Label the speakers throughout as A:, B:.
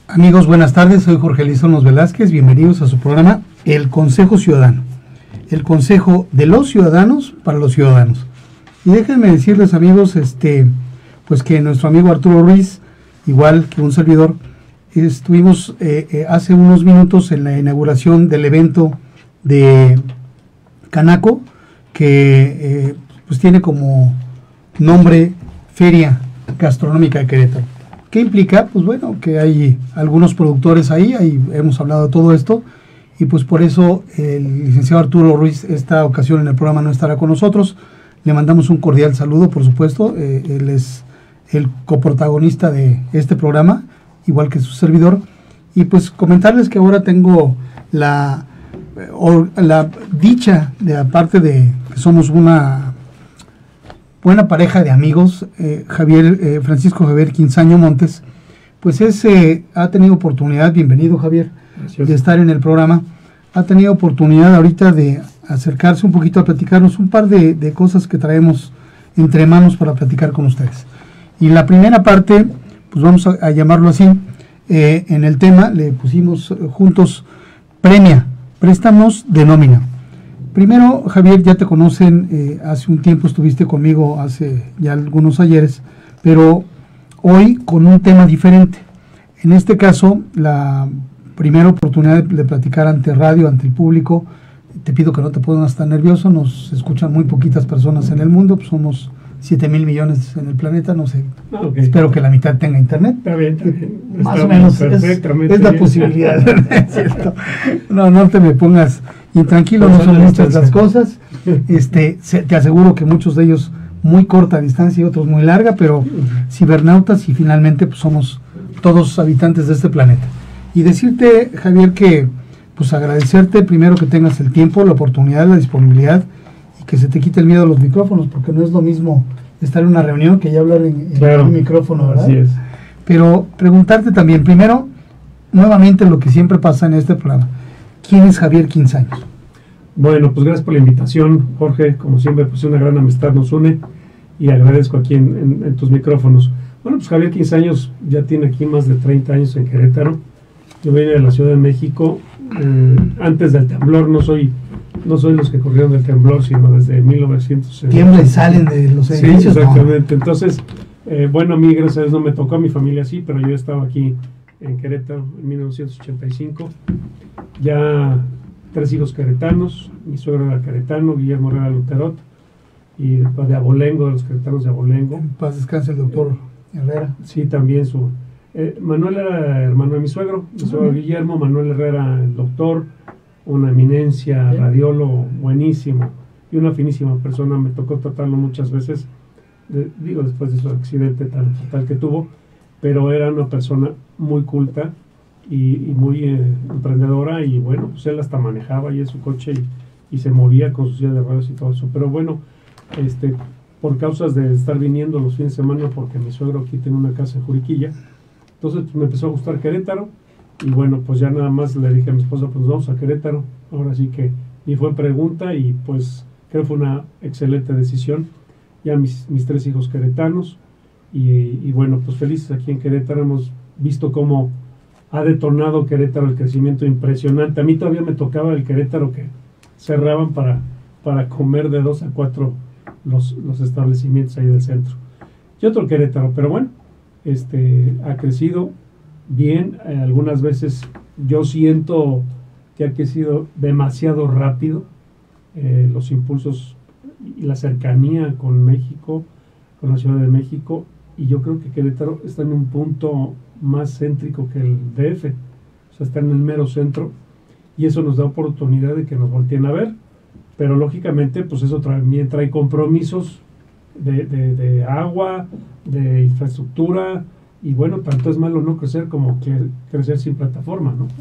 A: Amigos, buenas tardes, soy Jorge Elizonos Velázquez, bienvenidos a su programa El Consejo Ciudadano, el consejo de los ciudadanos para los ciudadanos. Y déjenme decirles, amigos, pues que nuestro amigo Arturo Ruiz, igual que un servidor, estuvimos hace unos minutos en la inauguración del evento de Canaco, que pues tiene como nombre Feria Gastronómica de Querétaro. ¿Qué implica? Pues bueno, que hay algunos productores ahí hemos hablado de todo esto, y pues por eso el licenciado Arturo Ruiz esta ocasión en el programa no estará con nosotros. Le mandamos un cordial saludo, por supuesto. Él es el coprotagonista de este programa, igual que su servidor. Y pues comentarles que ahora tengo la dicha, de aparte de que somos una buena pareja de amigos, Francisco Javier Quinzaño Montes, pues ha tenido oportunidad, bienvenido Javier, gracias, de estar en el programa. Ha tenido oportunidad ahorita de acercarse un poquito a platicarnos un par de cosas que traemos entre manos para platicar con ustedes. Y la primera parte, pues vamos a llamarlo así, en el tema le pusimos juntos préstamos de nómina. Primero, Javier, ya te conocen, hace un tiempo estuviste conmigo, hace ya algunos ayeres, pero hoy con un tema diferente. En este caso, la primera oportunidad de platicar ante radio, ante el público. Te pido que no te pongas tan nervioso, nos escuchan muy poquitas personas en el mundo, pues somos 7,000 millones en el planeta, no sé, okay. Espero que la mitad tenga internet.
B: Está bien.
A: Más o menos es la posibilidad, ¿es cierto? No te me pongas intranquilo, no son muchas las cosas. Te aseguro que muchos de ellos muy corta distancia y otros muy larga, pero cibernautas, y finalmente pues somos todos habitantes de este planeta. Y decirte, Javier, que pues agradecerte primero que tengas el tiempo, la oportunidad, la disponibilidad, y que se te quite el miedo a los micrófonos, porque no es lo mismo estar en una reunión que ya hablar en un micrófono, ¿verdad?
B: Así es.
A: Pero preguntarte también, primero, nuevamente lo que siempre pasa en este programa, ¿quién es Javier Quinzaño?
B: Bueno, pues gracias por la invitación, Jorge. Como siempre, pues una gran amistad nos une, y agradezco aquí en tus micrófonos. Bueno, pues Javier Quinzaños ya tiene aquí más de 30 años en Querétaro. Yo vine de la Ciudad de México antes del temblor. No soy los que corrieron del temblor, sino desde 1960.
A: Tiembla y salen de los edificios.
B: Sí, exactamente. ¿No? Entonces, bueno, a mí, gracias a Dios, no me tocó, a mi familia sí, pero yo estaba aquí en Querétaro en 1985. Ya 3 hijos queretanos. Mi suegro era queretano, Guillermo Herrera Luterot, y de Abolengo, de los queretanos de Abolengo.
A: En paz descanse el doctor Herrera.
B: Sí, también Manuel era hermano de mi suegro Guillermo. Manuel Herrera, el doctor, una eminencia, radiólogo buenísimo y una finísima persona. Me tocó tratarlo muchas veces, después de su accidente tal que tuvo, pero era una persona muy culta y muy emprendedora, y bueno, pues él hasta manejaba y en su coche y se movía con su silla de ruedas y todo eso. Pero bueno, por causas de estar viniendo los fines de semana, porque mi suegro aquí tiene una casa en Juriquilla, entonces pues, me empezó a gustar Querétaro, y bueno, pues ya nada más le dije a mi esposa, pues vamos a Querétaro. Ahora sí que ni fue pregunta, y pues creo que fue una excelente decisión. Ya mis 3 hijos queretanos, y bueno, pues felices aquí en Querétaro. Hemos visto cómo ha detonado Querétaro el crecimiento impresionante. A mí todavía me tocaba el Querétaro que cerraban para comer de 2 a 4 los establecimientos ahí del centro. Y otro Querétaro, pero bueno, ha crecido bien. Algunas veces yo siento que ha crecido demasiado rápido, los impulsos y la cercanía con México, con la Ciudad de México, y yo creo que Querétaro está en un punto más céntrico que el DF, o sea, está en el mero centro, y eso nos da oportunidad de que nos volteen a ver. Pero lógicamente pues eso también trae compromisos de agua, de infraestructura, y bueno, tanto es malo no crecer como crecer sin plataforma, ¿no?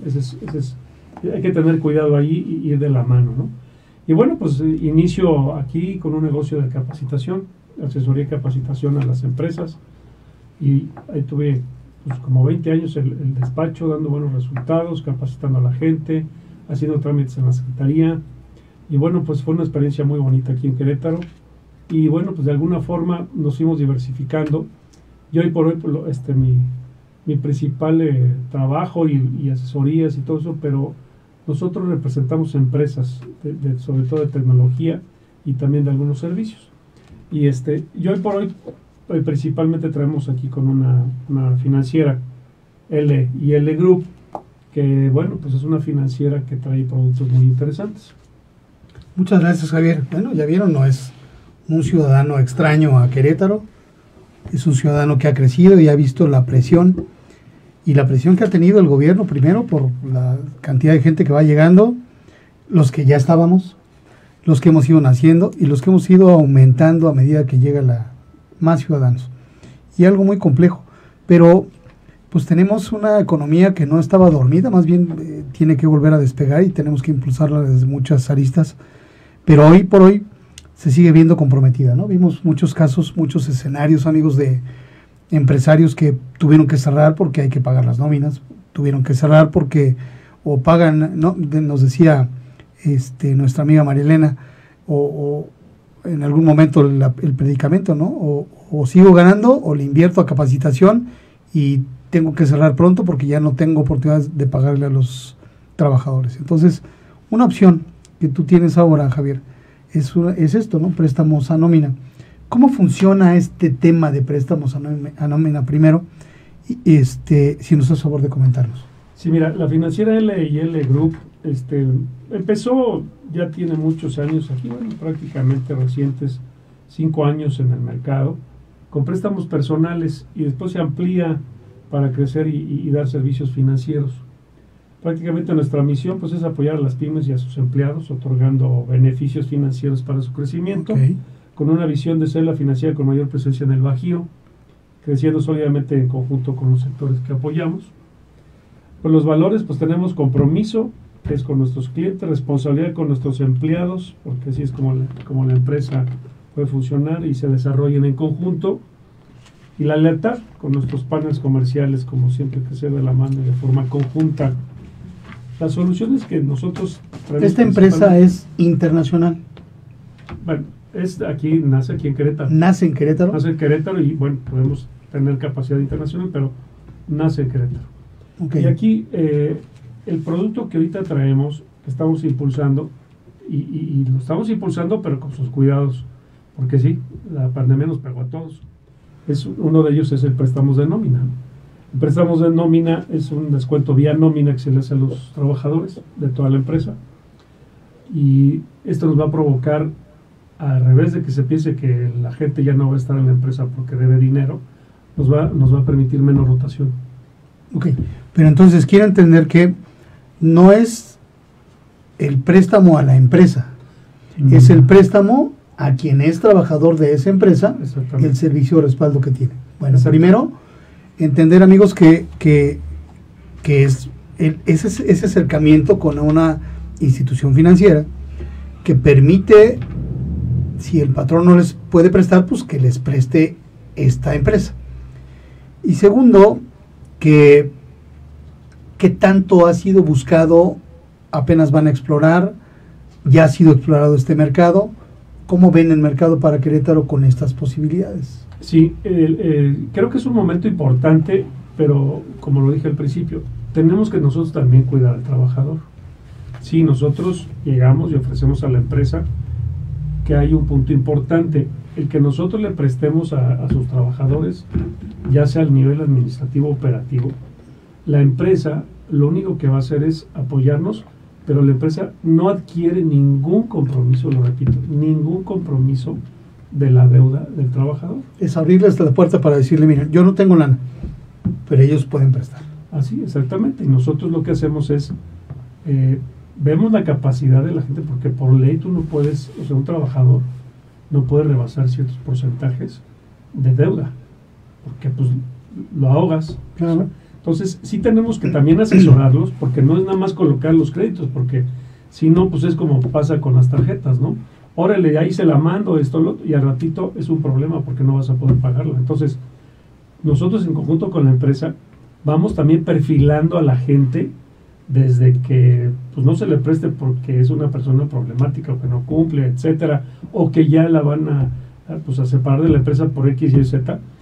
B: Hay que tener cuidado ahí y ir de la mano, ¿no? Y bueno, pues inicio aquí con un negocio de capacitación, asesoría y capacitación a las empresas, y ahí tuve pues como 20 años el despacho, dando buenos resultados, capacitando a la gente, haciendo trámites en la secretaría. Y bueno, pues fue una experiencia muy bonita aquí en Querétaro. Y bueno, pues de alguna forma nos fuimos diversificando. Y hoy por hoy, mi mi principal trabajo y asesorías y todo eso, pero nosotros representamos empresas, sobre todo de tecnología y también de algunos servicios. Y hoy por hoy principalmente traemos aquí con una financiera, L&L Group, que bueno, pues es una financiera que trae productos muy interesantes.
A: Muchas gracias, Javier. Bueno, ya vieron, no es un ciudadano extraño a Querétaro, es un ciudadano que ha crecido y ha visto la presión que ha tenido el gobierno, primero por la cantidad de gente que va llegando, los que ya estábamos, los que hemos ido naciendo y los que hemos ido aumentando a medida que llega más ciudadanos. Y algo muy complejo, pero pues tenemos una economía que no estaba dormida, más bien tiene que volver a despegar y tenemos que impulsarla desde muchas aristas, pero hoy por hoy se sigue viendo comprometida, ¿no? Vimos muchos casos, muchos escenarios, amigos, de empresarios que tuvieron que cerrar porque hay que pagar las nóminas, tuvieron que cerrar porque o pagan, ¿no? Nos decía nuestra amiga Marielena, o en algún momento el predicamento, ¿no? O sigo ganando o le invierto a capacitación y tengo que cerrar pronto porque ya no tengo oportunidad de pagarle a los trabajadores. Entonces, una opción que tú tienes ahora, Javier, es esto, ¿no? Préstamos a nómina. ¿Cómo funciona este tema de préstamos a nómina primero? Si nos haces favor de comentarnos.
B: Sí, mira, la financiera L&L Group empezó, ya tiene muchos años aquí, bueno, prácticamente recientes, 5 años en el mercado, con préstamos personales y después se amplía para crecer y dar servicios financieros. Prácticamente nuestra misión pues es apoyar a las pymes y a sus empleados, otorgando beneficios financieros para su crecimiento, con una visión de ser la financiera con mayor presencia en el Bajío, creciendo sólidamente en conjunto con los sectores que apoyamos. Por los valores, pues tenemos compromiso, que es con nuestros clientes, responsabilidad con nuestros empleados, porque así es como la empresa puede funcionar y se desarrollen en conjunto, y la lealtad con nuestros partners comerciales, como siempre, crecer de la mano y de forma conjunta. Las soluciones que nosotros traemos.
A: ¿Esta empresa es internacional?
B: Bueno, nace aquí en Querétaro.
A: ¿Nace en Querétaro?
B: Nace en Querétaro y bueno, podemos tener capacidad internacional, pero nace en Querétaro. Okay. Y aquí el producto que ahorita traemos, que estamos impulsando, y lo estamos impulsando, pero con sus cuidados, porque sí, la pandemia nos pegó a todos. Uno de ellos es el préstamos de nómina. El préstamos de nómina es un descuento vía nómina que se le hace a los trabajadores de toda la empresa. Y esto nos va a provocar, al revés de que se piense que la gente ya no va a estar en la empresa porque debe dinero, nos va a permitir menos rotación.
A: Ok, pero entonces quiero entender que no es el préstamo a la empresa, es el préstamo a quien es trabajador de esa empresa, el servicio de respaldo que tiene. Bueno, primero, entender, amigos, que ese acercamiento con una institución financiera que permite, si el patrón no les puede prestar, pues que les preste esta empresa. Y segundo, que tanto ha sido buscado, apenas van a explorar, ya ha sido explorado este mercado. ¿Cómo ven el mercado para Querétaro con estas posibilidades?
B: Sí, creo que es un momento importante, pero como lo dije al principio, tenemos que nosotros también cuidar al trabajador. Sí, nosotros llegamos y ofrecemos a la empresa que hay un punto importante, el que nosotros le prestemos a sus trabajadores, ya sea al nivel administrativo operativo. La empresa lo único que va a hacer es apoyarnos, pero la empresa no adquiere ningún compromiso, lo repito, ningún compromiso de la deuda del trabajador.
A: Es abrirles la puerta para decirle, miren, yo no tengo lana, pero ellos pueden prestar.
B: Así, exactamente. Y nosotros lo que hacemos es, vemos la capacidad de la gente, porque por ley tú no puedes, o sea, un trabajador no puede rebasar ciertos porcentajes de deuda, porque pues lo ahogas.
A: Claro.
B: Entonces, sí tenemos que también asesorarlos, porque no es nada más colocar los créditos, porque si no, pues es como pasa con las tarjetas, ¿no? Órale, ahí se la mando, y al ratito es un problema porque no vas a poder pagarla. Entonces, nosotros en conjunto con la empresa vamos también perfilando a la gente desde que pues no se le preste porque es una persona problemática o que no cumple, etcétera, o que ya la van a separar de la empresa por X, Y, Z.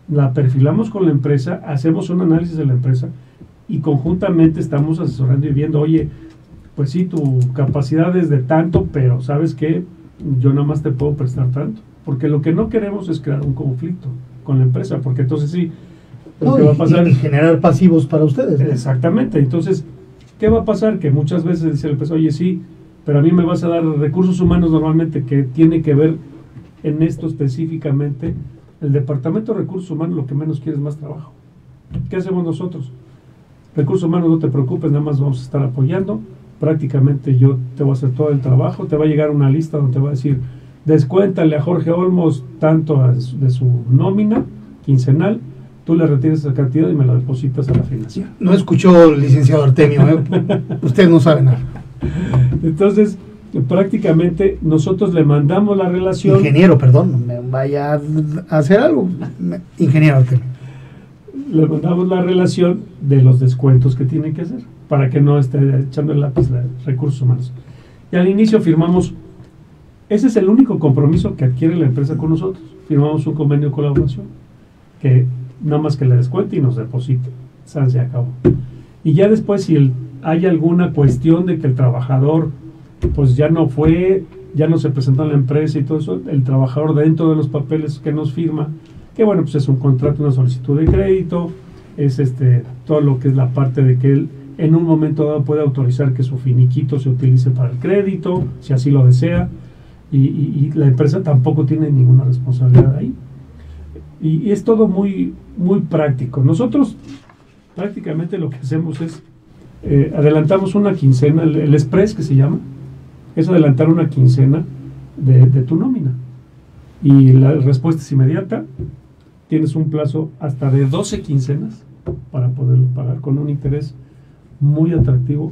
B: la perfilamos con la empresa, hacemos un análisis de la empresa y conjuntamente estamos asesorando y viendo, oye, pues sí, tu capacidad es de tanto, pero ¿sabes qué? Yo nada más te puedo prestar tanto. Porque lo que no queremos es crear un conflicto con la empresa, porque entonces sí,
A: lo que va a pasar y generar pasivos para ustedes, ¿no?
B: Exactamente. Entonces, ¿qué va a pasar? Que muchas veces dice la empresa, oye, sí, pero a mí me vas a dar recursos humanos normalmente que tiene que ver en esto específicamente. El departamento de recursos humanos lo que menos quiere es más trabajo. ¿Qué hacemos nosotros? Recursos humanos, no te preocupes, nada más vamos a estar apoyando. Prácticamente yo te voy a hacer todo el trabajo, te va a llegar una lista donde te va a decir, descuéntale a Jorge Olmos tanto de su nómina quincenal, tú le retiras esa cantidad y me la depositas a la financiera.
A: No escuchó el licenciado Artemio, usted no sabe nada.
B: Entonces, prácticamente nosotros le mandamos la relación.
A: Ingeniero, perdón, no me vaya a hacer algo. Ingeniero Artemio.
B: Le mandamos la relación de los descuentos que tiene que hacer, para que no esté echando el lápiz de recursos humanos. Y al inicio firmamos, ese es el único compromiso que adquiere la empresa con nosotros. Firmamos un convenio de colaboración, que nada más que le descuente y nos deposite. Se acabó. Y ya después, si hay alguna cuestión de que el trabajador pues ya no se presentó en la empresa y todo eso, el trabajador dentro de los papeles que nos firma, que bueno, pues es un contrato, una solicitud de crédito, es todo lo que es la parte de que él en un momento dado puede autorizar que su finiquito se utilice para el crédito, si así lo desea, y la empresa tampoco tiene ninguna responsabilidad ahí. Y es todo muy, muy práctico. Nosotros prácticamente lo que hacemos es adelantamos una quincena, el express que se llama, es adelantar una quincena de tu nómina. Y la respuesta es inmediata. Tienes un plazo hasta de 12 quincenas para poderlo pagar con un interés muy atractivo.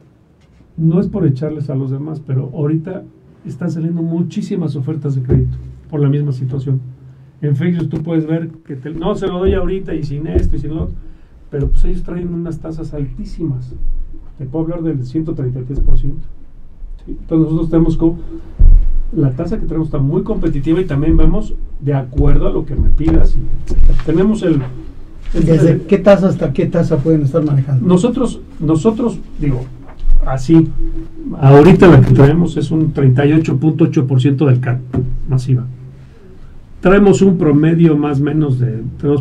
B: No es por echarles a los demás, pero ahorita están saliendo muchísimas ofertas de crédito por la misma situación. En Facebook tú puedes ver que no se lo doy ahorita y sin esto y sin lo otro, pero pues ellos traen unas tasas altísimas. Te puedo hablar del 133%. ¿Sí? Entonces nosotros tenemos la tasa que tenemos está muy competitiva y también vemos de acuerdo a lo que me pidas. Tenemos
A: ¿Desde qué tasa hasta qué tasa pueden estar manejando?
B: Nosotros digo, así, ahorita la que traemos es un 38.8% del CAT masiva. Traemos un promedio más o menos de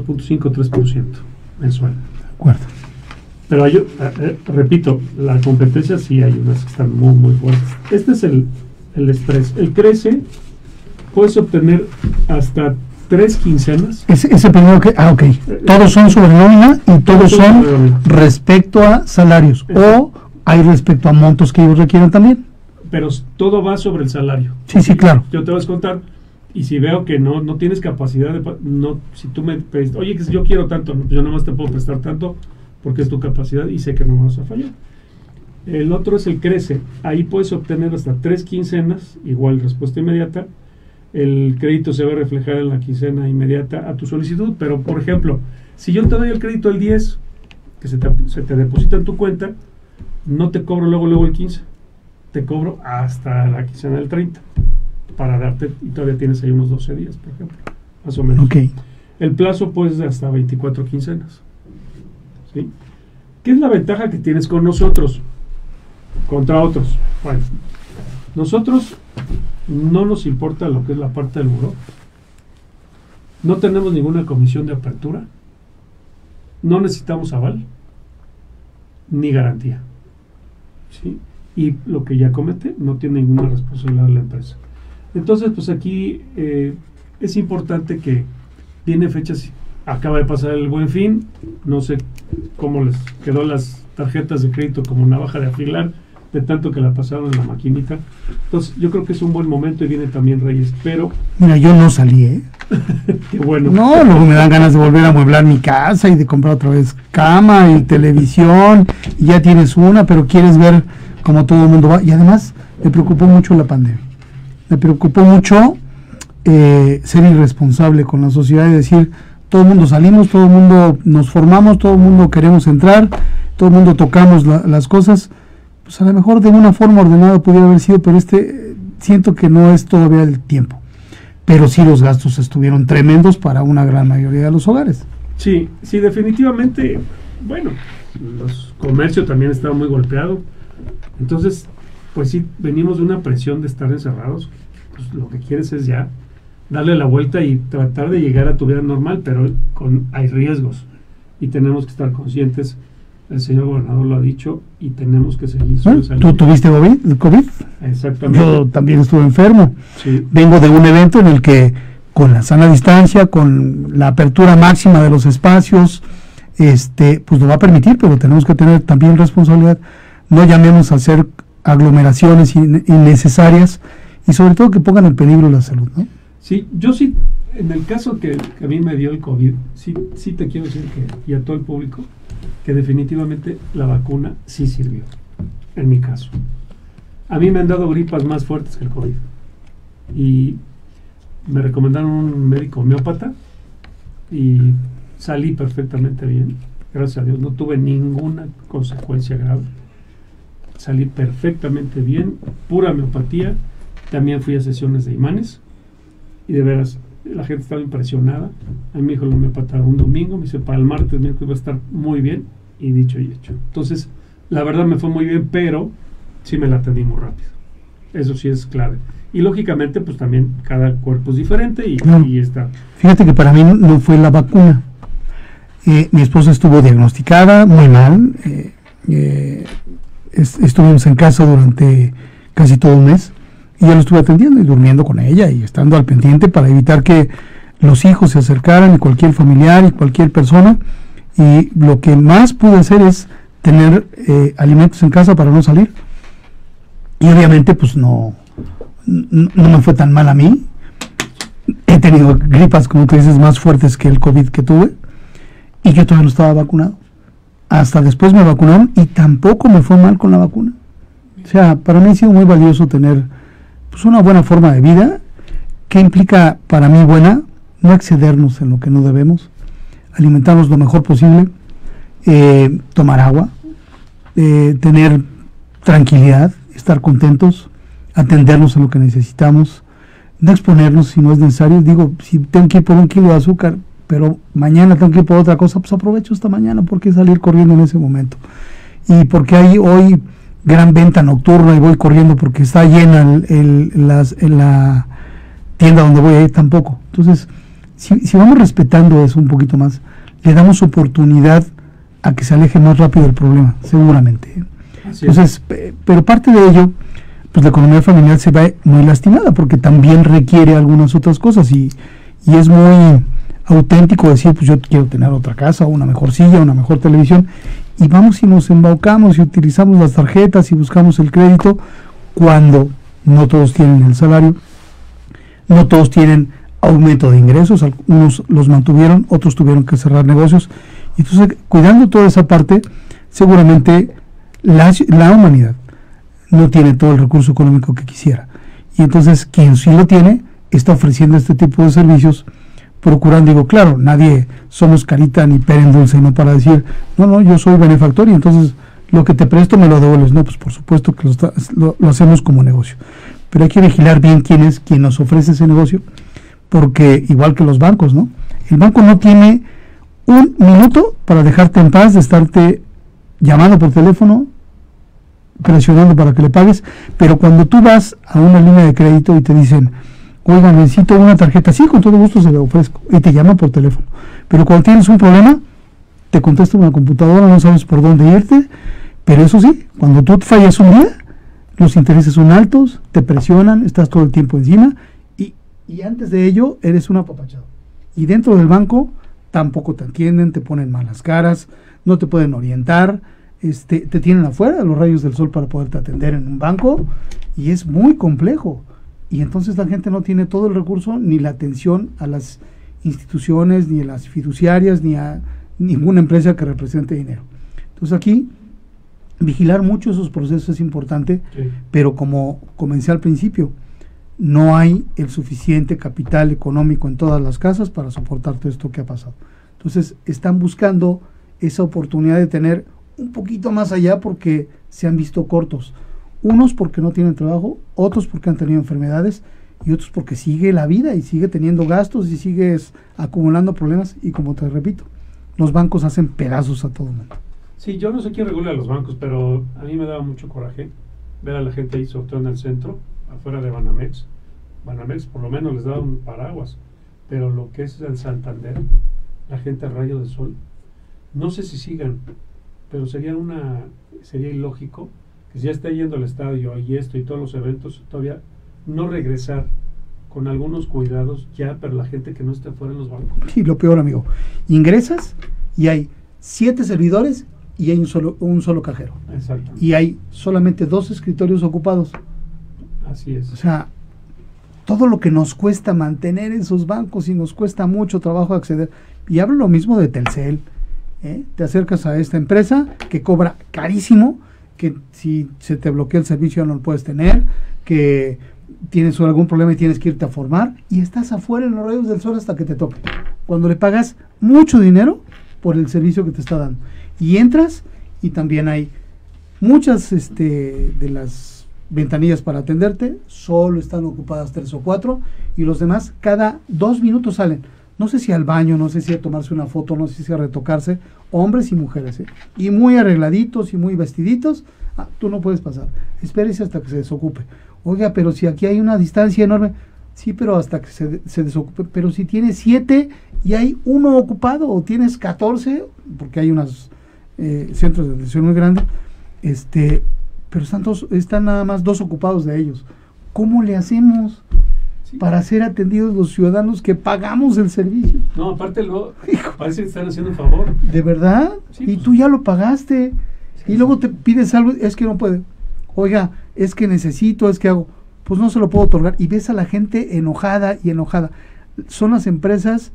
B: 2.5-3% mensual.
A: De acuerdo.
B: Pero yo repito, la competencia sí hay unas que están muy, muy fuertes. Este es el express. El crece, puedes obtener hasta 3 quincenas.
A: Ese primero que... ok. Todos son sobre nómina y todos son respecto a salarios. O hay respecto a montos que ellos requieren también.
B: Pero todo va sobre el salario.
A: Sí, claro.
B: Yo te voy a contar. Y si veo que no tienes capacidad si tú me pediste, oye, que yo quiero tanto, yo nada más te puedo prestar tanto porque es tu capacidad y sé que no me vas a fallar. El otro es el crece. Ahí puedes obtener hasta 3 quincenas, igual respuesta inmediata. El crédito se va a reflejar en la quincena inmediata a tu solicitud, pero por ejemplo, si yo te doy el crédito el 10, que se te deposita en tu cuenta, no te cobro luego el 15, te cobro hasta la quincena del 30, para darte, y todavía tienes ahí unos 12 días, por ejemplo, más o menos.
A: Okay.
B: El plazo pues de hasta 24 quincenas. ¿Sí? ¿Qué es la ventaja que tienes con nosotros contra otros? Bueno, nosotros no nos importa lo que es la parte del buró, no tenemos ninguna comisión de apertura, no necesitamos aval ni garantía, ¿sí? Y lo que ya comenté, no tiene ninguna responsabilidad de la empresa. Entonces pues aquí es importante que tiene fechas. Acaba de pasar el Buen Fin, no sé cómo les quedó las tarjetas de crédito como navaja de afilar de tanto que la pasaron en la maquinita. Entonces yo creo que es un buen momento y viene también Reyes, pero...
A: Mira, yo no salí,
B: Qué bueno.
A: No, luego me dan ganas de volver a amueblar mi casa y de comprar otra vez cama y televisión, y ya tienes una, pero quieres ver cómo todo el mundo va. Y además me preocupó mucho la pandemia. Me preocupó mucho ser irresponsable con la sociedad y decir, todo el mundo salimos, todo el mundo nos formamos, todo el mundo queremos entrar, todo el mundo tocamos las cosas. Pues a lo mejor de una forma ordenada pudiera haber sido, pero siento que no es todavía el tiempo. pero sí los gastos estuvieron tremendos para una gran mayoría de los hogares.
B: Sí, sí, definitivamente, bueno, los comercios también estaban muy golpeados, entonces, pues sí, venimos de una presión de estar encerrados, pues lo que quieres es ya darle la vuelta y tratar de llegar a tu vida normal, pero hay riesgos y tenemos que estar conscientes. El señor gobernador lo ha dicho y tenemos que seguir.
A: ¿Tú tuviste COVID?
B: Exactamente.
A: Yo también estuve enfermo.
B: Sí.
A: Vengo de un evento en el que con la sana distancia, con la apertura máxima de los espacios, pues lo va a permitir, pero tenemos que tener también responsabilidad. No llamemos a hacer aglomeraciones innecesarias y sobre todo que pongan en peligro la salud, ¿no?
B: Sí, yo sí, en el caso que a mí me dio el COVID, sí te quiero decir y a todo el público, que definitivamente la vacuna sí sirvió, en mi caso. A mí me han dado gripas más fuertes que el COVID. Y me recomendaron un médico homeópata y salí perfectamente bien. Gracias a Dios, no tuve ninguna consecuencia grave. Salí perfectamente bien, pura homeopatía. También fui a sesiones de imanes y de veras, la gente estaba impresionada. A mí me dijo el homeópata un domingo, me dice, para el martes me dijo que iba a estar muy bien, y dicho y hecho. Entonces, la verdad me fue muy bien, pero sí me la atendí muy rápido. Eso sí es clave. Y lógicamente, pues también cada cuerpo es diferente y está. Fíjate
A: que para mí no fue la vacuna. Mi esposa estuvo diagnosticada muy mal. Estuvimos en casa durante casi todo un mes. Y yo lo estuve atendiendo y durmiendo con ella y estando al pendiente para evitar que los hijos se acercaran y cualquier familiar y cualquier persona. Y lo que más pude hacer es tener alimentos en casa para no salir. Y obviamente pues no me fue tan mal a mí. He tenido gripas, como tú dices, más fuertes que el COVID que tuve. Y yo todavía no estaba vacunado. Hasta después me vacunaron y tampoco me fue mal con la vacuna. O sea, para mí ha sido muy valioso tener pues una buena forma de vida, que implica para mí buena, no excedernos en lo que no debemos, alimentarnos lo mejor posible, tomar agua, tener tranquilidad, estar contentos, atendernos a lo que necesitamos, no exponernos si no es necesario. Digo, si tengo que ir por 1 kilo de azúcar, pero mañana tengo que ir por otra cosa, pues aprovecho esta mañana. ¿Por qué salir corriendo en ese momento? Y porque hay hoy gran venta nocturna y voy corriendo porque está llena la tienda donde voy a ir tampoco. Entonces, si vamos respetando eso un poquito más, le damos oportunidad a que se aleje más rápido el problema, seguramente. Entonces, pero parte de ello, pues la economía familiar se ve muy lastimada porque también requiere algunas otras cosas y es muy auténtico decir, pues yo quiero tener otra casa, una mejor silla, una mejor televisión, y vamos y nos embaucamos y utilizamos las tarjetas y buscamos el crédito cuando no todos tienen el salario, no todos tienen aumento de ingresos, algunos los mantuvieron, otros tuvieron que cerrar negocios. Entonces, cuidando toda esa parte, seguramente la humanidad no tiene todo el recurso económico que quisiera. Y entonces, quien sí lo tiene, está ofreciendo este tipo de servicios, procurando, digo, claro, nadie somos carita ni pera en dulce, no para decir, no, yo soy benefactor y entonces lo que te presto me lo devuelves. No, pues por supuesto que lo hacemos como negocio. Pero hay que vigilar bien quién es quien nos ofrece ese negocio, porque igual que los bancos, ¿no? El banco no tiene un minuto para dejarte en paz de estarte llamando por teléfono, presionando para que le pagues, pero cuando tú vas a una línea de crédito y te dicen, oiga, necesito una tarjeta, sí, con todo gusto se la ofrezco, y te llaman por teléfono. Pero cuando tienes un problema, te contesta una computadora, no sabes por dónde irte, pero eso sí, cuando tú fallas un día, los intereses son altos, te presionan, estás todo el tiempo encima, y antes de ello, eres un apapachado. Y dentro del banco, tampoco te entienden, te ponen malas caras, no te pueden orientar, te tienen afuera de los rayos del sol para poderte atender en un banco, y es muy complejo. Y entonces la gente no tiene todo el recurso ni la atención a las instituciones, ni a las fiduciarias, ni a ninguna empresa que represente dinero. Entonces aquí, vigilar mucho esos procesos es importante, sí. Pero como comencé al principio, no hay el suficiente capital económico en todas las casas para soportar todo esto que ha pasado. Entonces están buscando esa oportunidad de tener un poquito más allá porque se han visto cortos. Unos porque no tienen trabajo, otros porque han tenido enfermedades y otros porque sigue la vida y sigue teniendo gastos y sigues acumulando problemas, y como te repito, los bancos hacen pedazos a todo el mundo.
B: Sí, yo no sé quién regula los bancos, pero a mí me daba mucho coraje ver a la gente ahí, sobre todo en el centro, afuera de Banamex. Banamex por lo menos les daba un paraguas, pero lo que es el Santander, la gente a rayo de sol, no sé si sigan, pero sería ilógico que si ya está yendo al estadio y esto y todos los eventos, todavía no regresar con algunos cuidados ya para la gente que no esté fuera en los bancos.
A: Y lo peor, amigo, ingresas y hay 7 servidores y hay un solo cajero.
B: Exacto.
A: Y hay solamente 2 escritorios ocupados.
B: Así es.
A: O sea, todo lo que nos cuesta mantener esos bancos y nos cuesta mucho trabajo acceder. Y hablo lo mismo de Telcel. Te acercas a esta empresa que cobra carísimo, que si se te bloquea el servicio no lo puedes tener, que tienes algún problema y tienes que irte a formar, y estás afuera en los rayos del sol hasta que te toque, cuando le pagas mucho dinero por el servicio que te está dando. Y entras y también hay muchas de las ventanillas para atenderte, solo están ocupadas 3 o 4, y los demás cada 2 minutos salen. No sé si al baño, no sé si a tomarse una foto, no sé si a retocarse, hombres y mujeres, y muy arregladitos y muy vestiditos. Tú no puedes pasar, espérese hasta que se desocupe. Oiga, pero si aquí hay una distancia enorme, sí, pero hasta que se desocupe. Pero si tienes 7 y hay uno ocupado, o tienes 14, porque hay unos centros de atención muy grandes, pero están nada más 2 ocupados de ellos. ¿Cómo le hacemos para ser atendidos los ciudadanos que pagamos el servicio?
B: No, aparte parece que están haciendo un favor.
A: ¿De verdad? Sí, y pues, tú ya lo pagaste. Sí, y luego te pides algo, es que no puede. Oiga, es que necesito, es que hago. Pues no se lo puedo otorgar. Y ves a la gente enojada y enojada. Son las empresas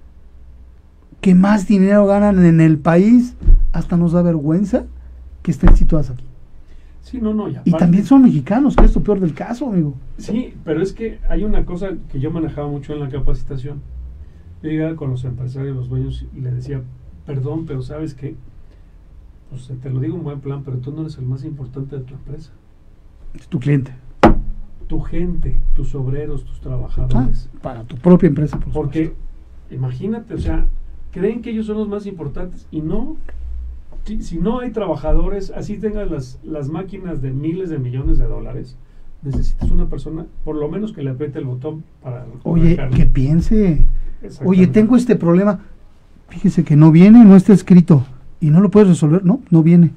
A: que más dinero ganan en el país. Hasta nos da vergüenza que estén situadas aquí.
B: Sí, no,
A: y también son mexicanos, que es lo peor del caso, amigo.
B: Sí, pero es que hay una cosa que yo manejaba mucho en la capacitación. Yo llegaba con los empresarios, los dueños, y les decía, perdón, pero ¿sabes qué? Pues te lo digo en buen plan, pero tú no eres el más importante de tu empresa.
A: Es tu cliente.
B: Tu gente, tus obreros, tus trabajadores.
A: Para tu propia empresa, por
B: Porque,
A: supuesto.
B: Imagínate, o sea, creen que ellos son los más importantes y no. Si no hay trabajadores, así tengas las máquinas de miles de millones de dólares, necesitas una persona, por lo menos que le apriete el botón para...
A: Oye, que piense. Oye, tengo este problema. Fíjese que no viene, no está escrito. ¿Y no lo puedes resolver? No viene.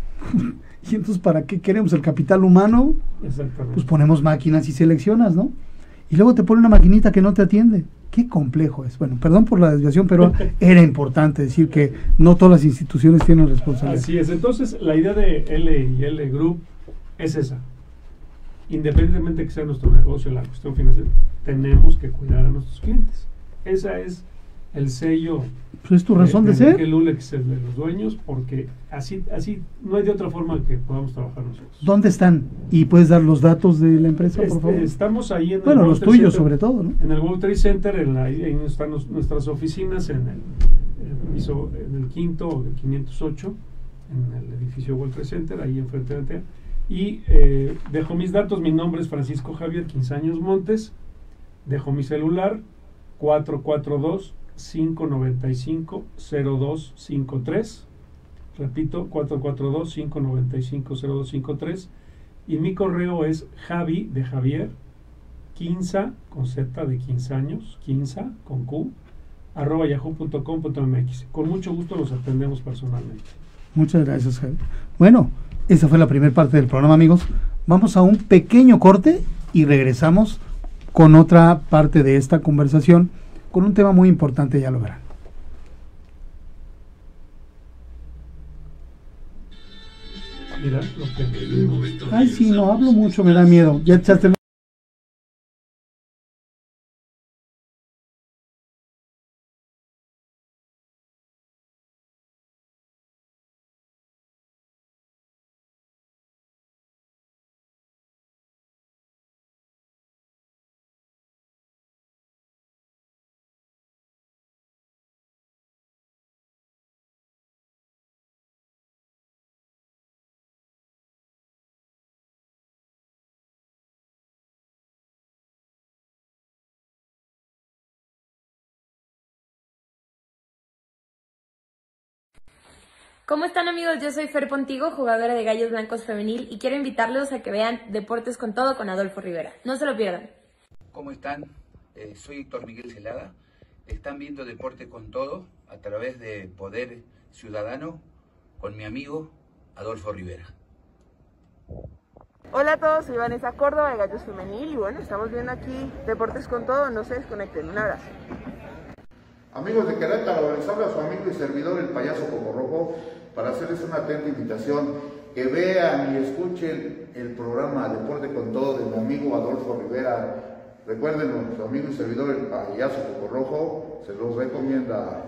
A: Y entonces, ¿para qué queremos el capital humano?
B: Exactamente.
A: Pues ponemos máquinas y seleccionas, ¿no? Y luego te pone una maquinita que no te atiende. Qué complejo es. Bueno, perdón por la desviación, pero era importante decir que no todas las instituciones tienen responsabilidad.
B: Así es. Entonces, la idea de L&L Group es esa. Independientemente de que sea nuestro negocio, la cuestión financiera, tenemos que cuidar a nuestros clientes. Esa es el sello.
A: Pues es tu razón de ser.
B: Que Lulex es de los dueños, porque así no hay de otra forma que podamos trabajar nosotros.
A: ¿Dónde están? ¿Y puedes dar los datos de la empresa, por favor?
B: Estamos ahí en
A: los tuyos sobre todo, ¿no?
B: En el World Trade Center, ahí están nuestras oficinas, en el quinto, el 508, en el edificio World Trade Center, ahí enfrente de ANTEA. Y dejo mis datos, mi nombre es Francisco Javier Quinzaños Montes, dejo mi celular, 442-595-0253, repito, 442-595-0253, y mi correo es javi de Javier, quinza con z de 15 años, quinza con q, @yahoo.com.mx. Con mucho gusto los atendemos personalmente.
A: Muchas gracias, Javier. Bueno, esa fue la primera parte del programa, amigos. Vamos a un pequeño corte y regresamos con otra parte de esta conversación, con un tema muy importante, ya lo verán.
B: Mira lo que...
A: Ay, sí, no hablo mucho, me da miedo. Ya echaste
C: ¿Cómo están, amigos? Yo soy Fer Pontigo, jugadora de Gallos Blancos Femenil, y quiero invitarlos a que vean Deportes con Todo con Adolfo Rivera. No se lo pierdan.
D: ¿Cómo están? Soy Héctor Miguel Celada. Están viendo Deporte con Todo a través de Poder Ciudadano con mi amigo Adolfo Rivera.
E: Hola a todos, soy Vanessa Córdoba de Gallos Femenil y bueno, estamos viendo aquí Deportes con Todo, no se desconecten, un abrazo.
F: Amigos de Querétaro, les habla su amigo y servidor el payaso Rojo para hacerles una atenta invitación que vean y escuchen el programa Deporte con Todo de mi amigo Adolfo Rivera. Recuerden, su amigo y servidor el payaso Rojo se los recomienda.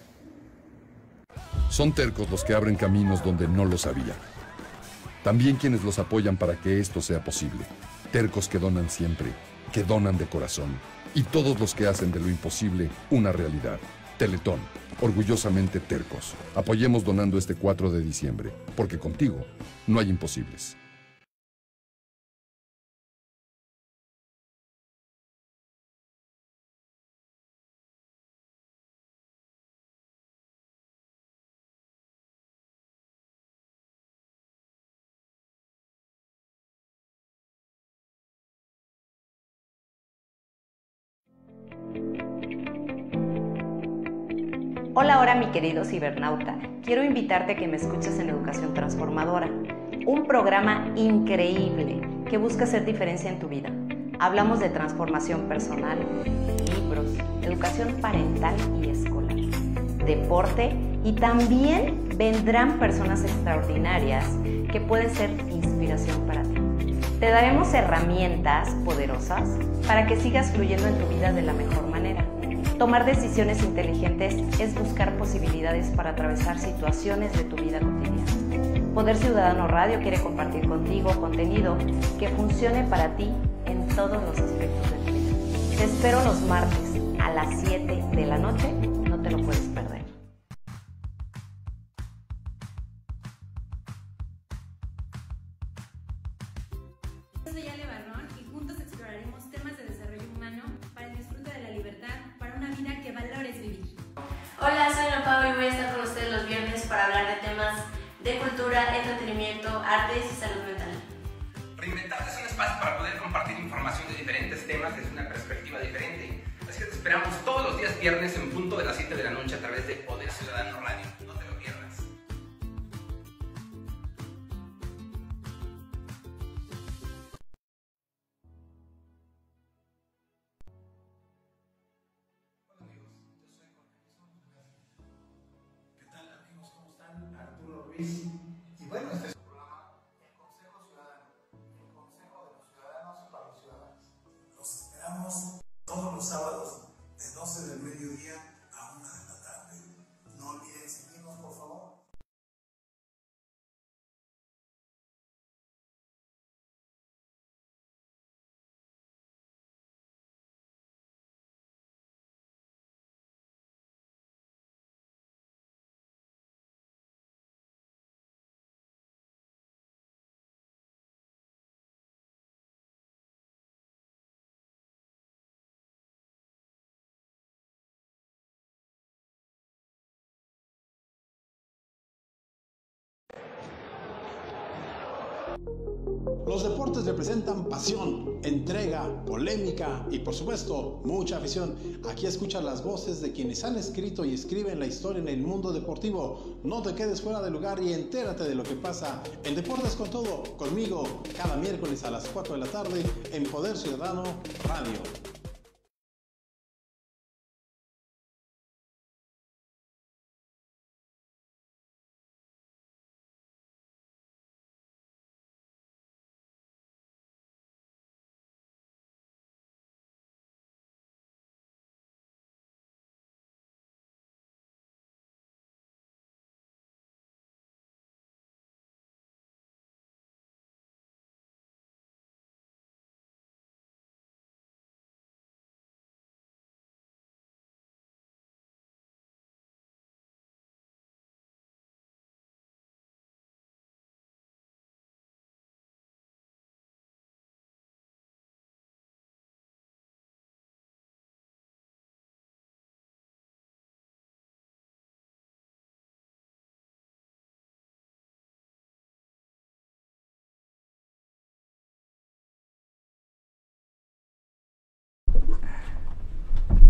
G: Son tercos los que abren caminos donde no los había. También quienes los apoyan para que esto sea posible. Tercos que donan siempre, que donan de corazón. Y todos los que hacen de lo imposible una realidad. Teletón, orgullosamente tercos. Apoyemos donando este 4 de diciembre, porque contigo no hay imposibles.
H: Hola, mi querido cibernauta. Quiero invitarte a que me escuches en Educación Transformadora, un programa increíble que busca hacer diferencia en tu vida. Hablamos de transformación personal, libros, educación parental y escolar, deporte y también vendrán personas extraordinarias que pueden ser inspiración para ti. Te daremos herramientas poderosas para que sigas fluyendo en tu vida de la mejor manera. Tomar decisiones inteligentes es buscar posibilidades para atravesar situaciones de tu vida cotidiana. Poder Ciudadano Radio quiere compartir contigo contenido que funcione para ti en todos los aspectos de tu vida. Te espero los martes a las 7 de la noche, no te lo puedes perder.
I: Soy Ale Barrón y juntos exploraremos temas de desarrollo humano para el disfrute de la libertad, para una vida que valores vivir.
J: Hola, soy Ana Pau y voy a estar con ustedes los viernes para hablar de temas de cultura, entretenimiento, artes y salud mental.
K: Reinventarte es un espacio para poder compartir información de diferentes temas desde una perspectiva diferente. Así que te esperamos todos los días viernes en punto de las 7 de la noche a través de Poder Ciudadano Radio. No te lo pierdas.
L: Y bueno, este es un programa, el Consejo Ciudadano, el Consejo de los Ciudadanos para los Ciudadanos. Los esperamos todos los sábados de 12 del mediodía a 1 de la tarde. No olviden seguirnos, por favor.
M: Los deportes representan pasión, entrega, polémica y por supuesto mucha afición. Aquí escucha las voces de quienes han escrito y escriben la historia en el mundo deportivo. No te quedes fuera de lugar y entérate de lo que pasa en Deportes con Todo, conmigo cada miércoles a las 4 de la tarde en Poder Ciudadano Radio.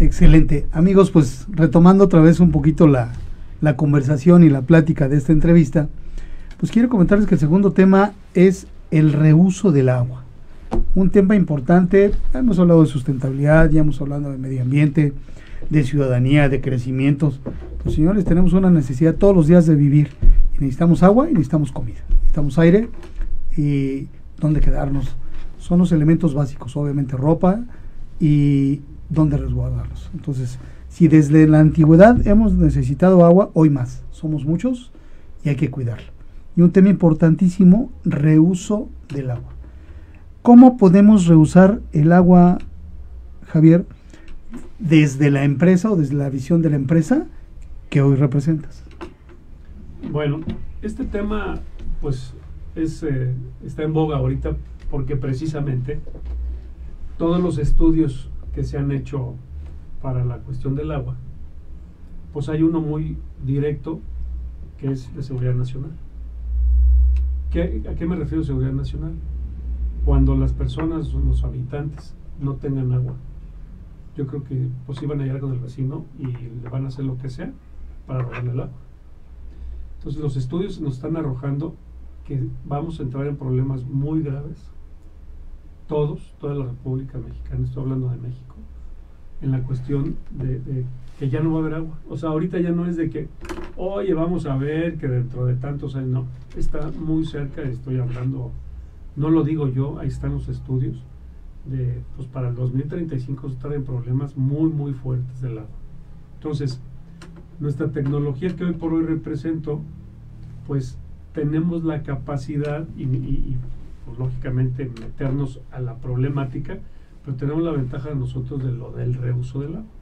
A: Excelente. Amigos, pues retomando otra vez un poquito la conversación y la plática de esta entrevista, pues quiero comentarles que el segundo tema es el reuso del agua. Un tema importante. Hemos hablado de sustentabilidad, ya hemos hablado de medio ambiente, de ciudadanía, de crecimientos. Pues señores, tenemos una necesidad todos los días de vivir. Y necesitamos agua y necesitamos comida. Necesitamos aire y dónde quedarnos. Son los elementos básicos, obviamente ropa y dónde resguardarlos. Entonces, si desde la antigüedad hemos necesitado agua, hoy más. Somos muchos y hay que cuidarla. Y un tema importantísimo, reuso del agua. ¿Cómo podemos reusar el agua, Javier, desde la empresa o desde la visión de la empresa que hoy representas?
B: Bueno, este tema pues está en boga ahorita porque precisamente todos los estudios que se han hecho para la cuestión del agua, pues hay uno muy directo que es de seguridad nacional. ¿A qué me refiero seguridad nacional? Cuando las personas, los habitantes, no tengan agua, yo creo que pues iban a llegar con el vecino y le van a hacer lo que sea para robarle el agua. Entonces los estudios nos están arrojando que vamos a entrar en problemas muy graves, toda la República Mexicana, estoy hablando de México, en la cuestión de que ya no va a haber agua. O sea, ahorita ya no es de que, oye, vamos a ver que dentro de tantos años, no, está muy cerca, estoy hablando, no lo digo yo, ahí están los estudios, de pues para el 2035 estar en problemas muy, muy fuertes del agua. Entonces, nuestra tecnología que hoy por hoy represento, pues tenemos la capacidad y pues, lógicamente meternos a la problemática, pero tenemos la ventaja de nosotros de lo del reuso del agua.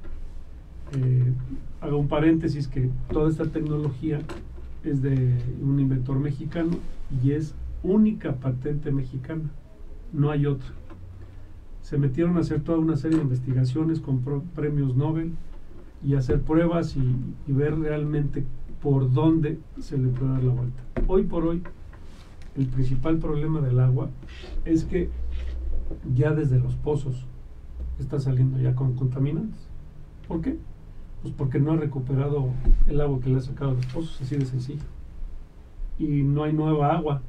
B: Hago un paréntesis que toda esta tecnología es de un inventor mexicano y es única patente mexicana, no hay otra. Se metieron a hacer toda una serie de investigaciones con premios Nobel y hacer pruebas y ver realmente por dónde se le puede dar la vuelta. Hoy por hoy, el principal problema del agua es que ya desde los pozos está saliendo ya con contaminantes. ¿Por qué? Pues porque no ha recuperado el agua que le ha sacado de los pozos, así de sencillo. Y no hay nueva agua.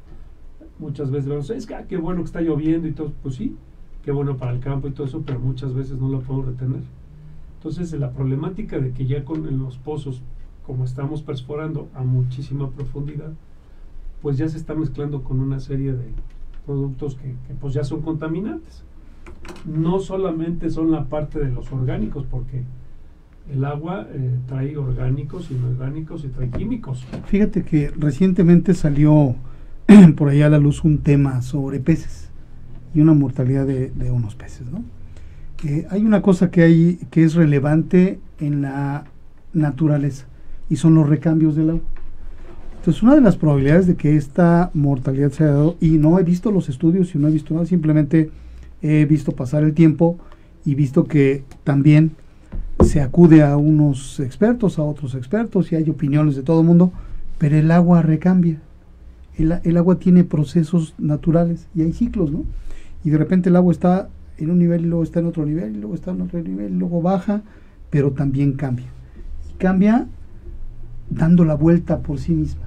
B: Muchas veces vemos, es que qué bueno que está lloviendo y todo, pues sí, qué bueno para el campo y todo eso, pero muchas veces no lo podemos retener. Entonces la problemática de que ya en los pozos, como estamos perforando a muchísima profundidad, pues ya se está mezclando con una serie de productos que pues ya son contaminantes. No solamente son la parte de los orgánicos, porque el agua trae orgánicos, inorgánicos y trae químicos.
A: Fíjate que recientemente salió por allá a la luz un tema sobre peces y una mortalidad de unos peces, ¿no? Hay una cosa que es relevante en la naturaleza y son los recambios del agua. Entonces, una de las probabilidades de que esta mortalidad se haya dado, y no he visto los estudios y no he visto nada, simplemente he visto pasar el tiempo y visto que también se acude a unos expertos, a otros expertos, y hay opiniones de todo el mundo, pero el agua recambia. El agua tiene procesos naturales y hay ciclos, ¿no? Y de repente el agua está en un nivel y luego está en otro nivel y luego está en otro nivel y luego baja, pero también cambia. Y cambia dando la vuelta por sí misma,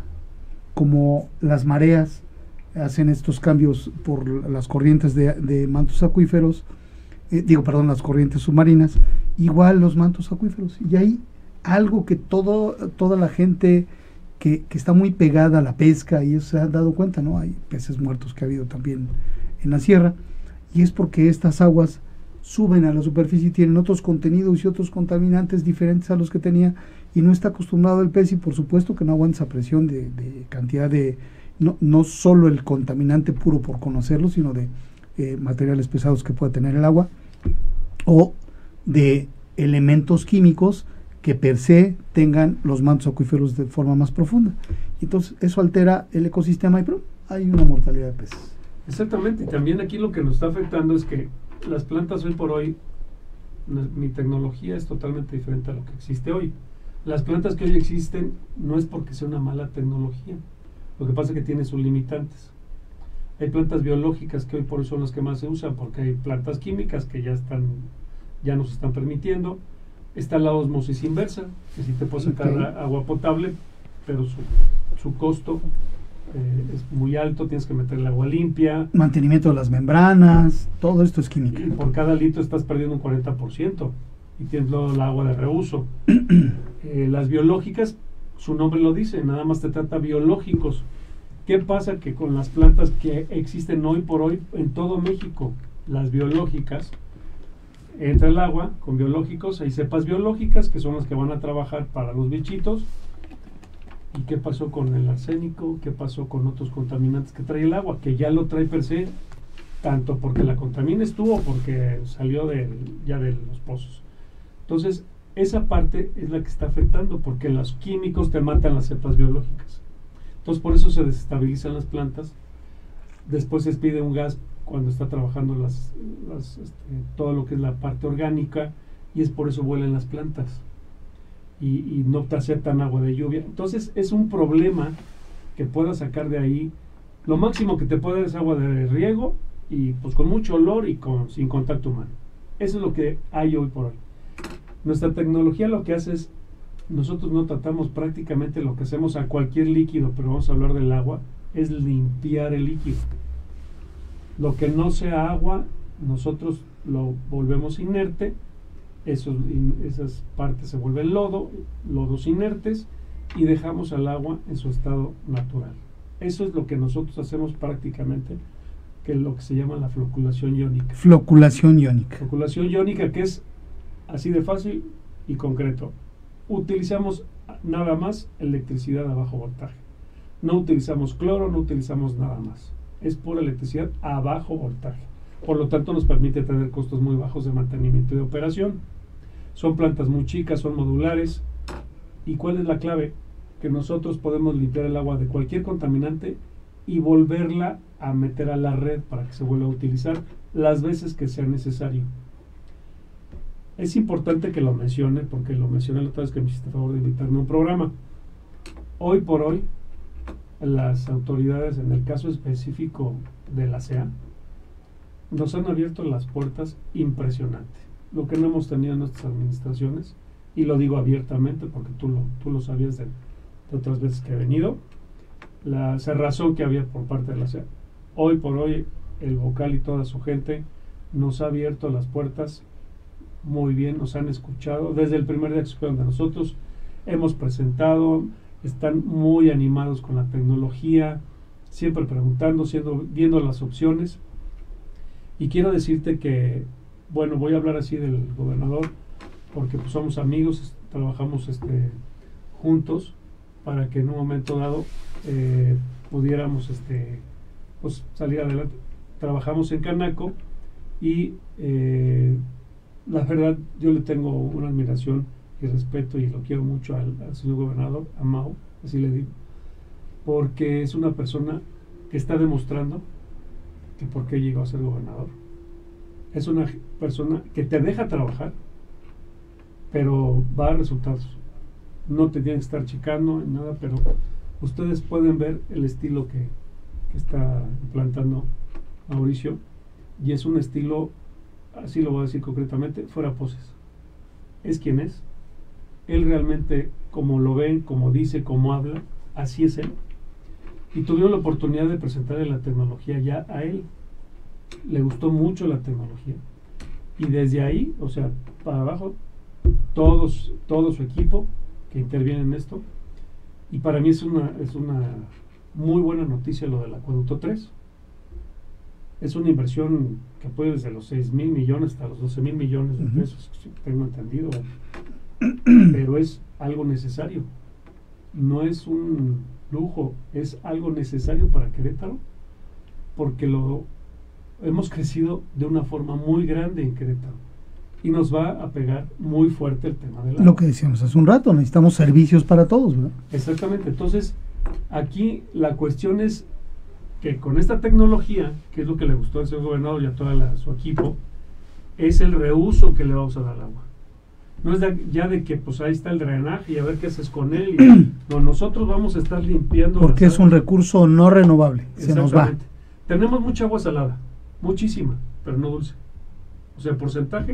A: como las mareas hacen estos cambios por las corrientes de mantos acuíferos, las corrientes submarinas, igual los mantos acuíferos. Y hay algo que toda la gente que está muy pegada a la pesca y eso se ha dado cuenta, ¿no? Hay peces muertos que ha habido también en la sierra, y es porque estas aguas suben a la superficie y tienen otros contenidos y otros contaminantes diferentes a los que tenía, y no está acostumbrado el pez, y por supuesto que no aguanta esa presión de cantidad de, no solo el contaminante puro por conocerlo, sino de materiales pesados que pueda tener el agua, o de elementos químicos que per se tengan los mantos acuíferos de forma más profunda. Entonces eso altera el ecosistema y hay una mortalidad de peces.
B: Exactamente, y también aquí lo que nos está afectando es que las plantas hoy por hoy, mi tecnología es totalmente diferente a lo que existe hoy. Las plantas que hoy existen no es porque sea una mala tecnología, lo que pasa es que tiene sus limitantes. Hay plantas biológicas que hoy por hoy son las que más se usan, porque hay plantas químicas que ya están ya nos están permitiendo. Está la ósmosis inversa, que sí te puede sacar agua potable, pero su costo es muy alto, tienes que meterle agua limpia.
A: Mantenimiento de las membranas, todo esto es química.
B: Y por cada litro estás perdiendo un 40%, y tienes luego el agua de reuso. Las biológicas, su nombre lo dice, nada más te trata biológicos. ¿Qué pasa? Que con las plantas que existen hoy por hoy en todo México, las biológicas, entra el agua con biológicos, hay cepas biológicas que son las que van a trabajar para los bichitos. ¿Y qué pasó con el arsénico? ¿Qué pasó con otros contaminantes que trae el agua? Que ya lo trae per se, tanto porque la contamines tú o porque salió ya de los pozos. Entonces, esa parte es la que está afectando, porque los químicos te matan las cepas biológicas. Entonces, por eso se desestabilizan las plantas. Después se pide un gas cuando está trabajando todo lo que es la parte orgánica, y es por eso vuelan las plantas y no te aceptan agua de lluvia. Entonces es un problema que puedas sacar de ahí. Lo máximo que te puede dar es agua de riego, y pues con mucho olor y sin contacto humano. Eso es lo que hay hoy por hoy. Nuestra tecnología lo que hace es, nosotros no tratamos prácticamente lo que hacemos a cualquier líquido, pero vamos a hablar del agua, es limpiar el líquido. Lo que no sea agua, nosotros lo volvemos inerte, esas partes se vuelven lodos inertes, y dejamos al agua en su estado natural. Eso es lo que nosotros hacemos prácticamente, que es lo que se llama la floculación iónica.
A: Floculación iónica.
B: Floculación iónica, que es así de fácil y concreto. Utilizamos nada más electricidad a bajo voltaje. No utilizamos cloro, no utilizamos nada más. Es pura electricidad a bajo voltaje. Por lo tanto, nos permite tener costos muy bajos de mantenimiento y de operación. Son plantas muy chicas, son modulares. ¿Y cuál es la clave? Que nosotros podemos limpiar el agua de cualquier contaminante y volverla a meter a la red para que se vuelva a utilizar las veces que sea necesario. Es importante que lo mencione, porque lo mencioné la otra vez que me hiciste favor de invitarme a un programa. Hoy por hoy, las autoridades, en el caso específico de la CEA, nos han abierto las puertas impresionante. Lo que no hemos tenido en nuestras administraciones, y lo digo abiertamente porque tú lo sabías de otras veces que he venido, la cerrazón que había por parte de la CEA. Hoy por hoy, el vocal y toda su gente nos ha abierto las puertas muy bien, nos han escuchado. Desde el primer día que supieron de nosotros, hemos presentado, están muy animados con la tecnología, siempre preguntando, viendo las opciones. Y quiero decirte que, bueno, voy a hablar así del gobernador, porque pues somos amigos, trabajamos juntos para que en un momento dado pudiéramos pues salir adelante. Trabajamos en Canaco y la verdad yo le tengo una admiración y respeto, y lo quiero mucho al señor gobernador, a Mau, así le digo, porque es una persona que está demostrando que por qué llegó a ser gobernador. Es una persona que te deja trabajar, pero va a resultados. No te tienen que estar checando ni nada, pero ustedes pueden ver el estilo que está implantando Mauricio, y es un estilo, así lo voy a decir concretamente, fuera poses. Es quien es. Él realmente, como lo ven, como dice, como habla, así es él. Y tuvieron la oportunidad de presentarle la tecnología ya a él. Le gustó mucho la tecnología. Y desde ahí, o sea, para abajo, todo su equipo que interviene en esto. Y para mí es una muy buena noticia lo del Acueducto 3. Es una inversión que puede desde los 6,000 millones hasta los 12,000 millones de pesos, si tengo entendido. Pero es algo necesario. No es un lujo, es algo necesario para Querétaro, porque hemos crecido de una forma muy grande en Querétaro, y nos va a pegar muy fuerte el tema del agua.
A: Lo que decíamos hace un rato, necesitamos servicios para todos, ¿verdad?
B: Exactamente. Entonces, aquí la cuestión es que con esta tecnología, que es lo que le gustó al señor gobernador y a todo su equipo, es el reuso que le vamos a dar al agua. No es ya de que pues ahí está el drenaje y a ver qué haces con él. No, nosotros vamos a estar limpiando.
A: Porque es un recurso no renovable, se nos va.
B: Tenemos mucha agua salada, muchísima, pero no dulce. O sea, porcentaje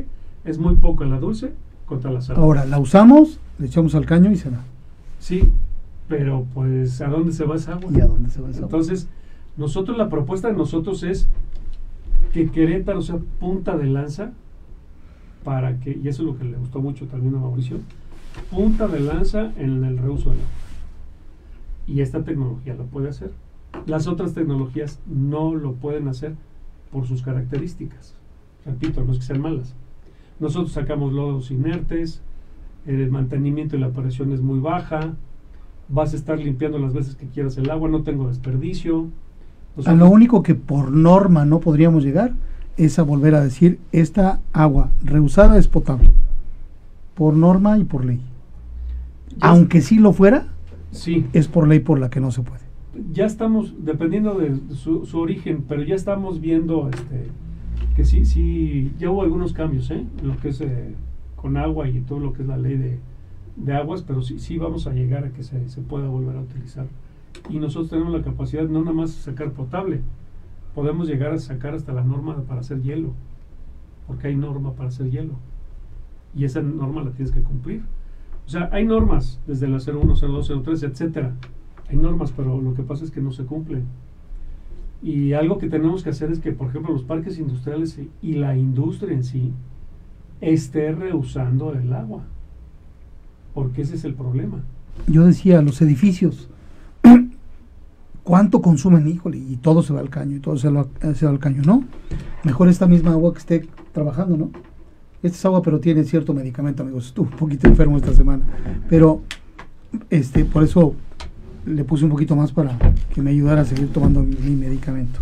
B: Es muy poco la dulce contra la salada.
A: Ahora, la usamos, le echamos al caño y se va.
B: Sí, pero pues ¿a dónde se va esa agua?
A: ¿Y a dónde se va esa agua?
B: Entonces, nosotros, la propuesta de nosotros es que Querétaro sea punta de lanza para que, y eso es lo que le gustó mucho también a Mauricio, punta de lanza en el reuso del agua. Y esta tecnología lo puede hacer. Las otras tecnologías no lo pueden hacer por sus características. Repito, no es que sean malas. Nosotros sacamos lodos inertes, el mantenimiento y la operación es muy baja, vas a estar limpiando las veces que quieras el agua, no tengo desperdicio.
A: A lo único que por norma no podríamos llegar es a volver a decir, esta agua reusada es potable, por norma y por ley. Aunque sí lo fuera,
B: sí,
A: es por ley por la que no se puede.
B: Ya estamos, dependiendo de su origen, pero ya estamos viendo que sí, ya hubo algunos cambios, en lo que es con agua y todo lo que es la ley de aguas, pero sí vamos a llegar a que se pueda volver a utilizar. Y nosotros tenemos la capacidad no nada más de sacar potable, podemos llegar a sacar hasta la norma para hacer hielo, porque hay norma para hacer hielo, y esa norma la tienes que cumplir. O sea, hay normas desde la 01, 02, 03, etcétera. Hay normas, pero lo que pasa es que no se cumplen. Y algo que tenemos que hacer es que, por ejemplo, los parques industriales y la industria en sí esté reusando el agua, porque ese es el problema.
A: Yo decía, los edificios, ¿cuánto consumen? Híjole, y todo se va al caño, y todo se va al caño, ¿no? Mejor esta misma agua que esté trabajando, ¿no? Esta es agua, pero tiene cierto medicamento, amigos. Estuve un poquito enfermo esta semana, pero por eso le puse un poquito más para que me ayudara a seguir tomando mi medicamento.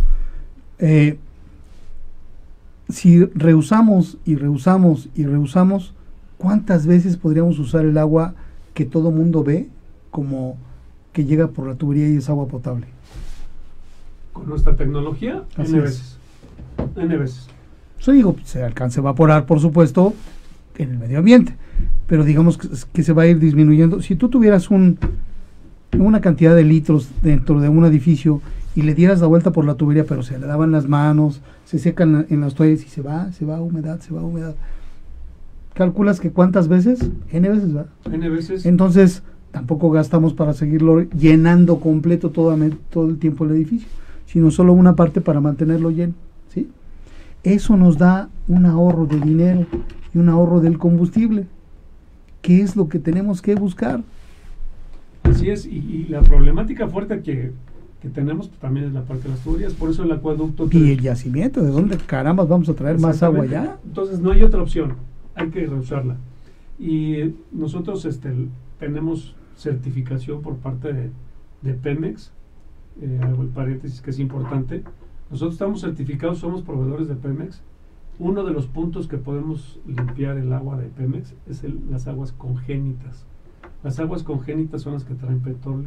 A: Si reusamos y reusamos y reusamos, ¿cuántas veces podríamos usar el agua que todo mundo ve como que llega por la tubería y es agua potable?
B: Con nuestra tecnología,
A: Así
B: N
A: es.
B: veces. N veces.
A: Yo digo, se alcanza a evaporar, por supuesto, en el medio ambiente, pero digamos que se va a ir disminuyendo. Si tú tuvieras una cantidad de litros dentro de un edificio y le dieras la vuelta por la tubería, pero se le daban las manos, se secan en las toallas y se va humedad, ¿calculas que cuántas veces? N veces, ¿verdad?
B: N veces.
A: Entonces, tampoco gastamos para seguirlo llenando completo todo el tiempo el edificio, sino solo una parte para mantenerlo lleno, ¿sí? Eso nos da un ahorro de dinero y un ahorro del combustible, que es lo que tenemos que buscar.
B: Así es, y la problemática fuerte que tenemos también es la parte de las tuberías, por eso el acueducto...
A: Y el yacimiento, ¿de dónde carambas vamos a traer más agua allá?
B: Entonces no hay otra opción, hay que reusarla. Y nosotros tenemos certificación por parte de Pemex, hago el paréntesis que es importante. Nosotros estamos certificados, somos proveedores de Pemex. Uno de los puntos que podemos limpiar el agua de Pemex es las aguas congénitas. Las aguas congénitas son las que traen petróleo.